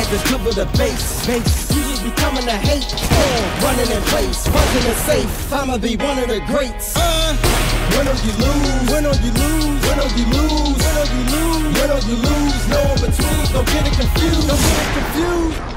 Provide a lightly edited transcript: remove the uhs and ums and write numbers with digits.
niggas cover the base. You just be coming to hate, running in place, buzzing it safe. I'ma be one of the greats. Win or you lose, win or you lose, win or you lose, win or you lose, win or you lose. No in between, don't get it confused, don't get it confused.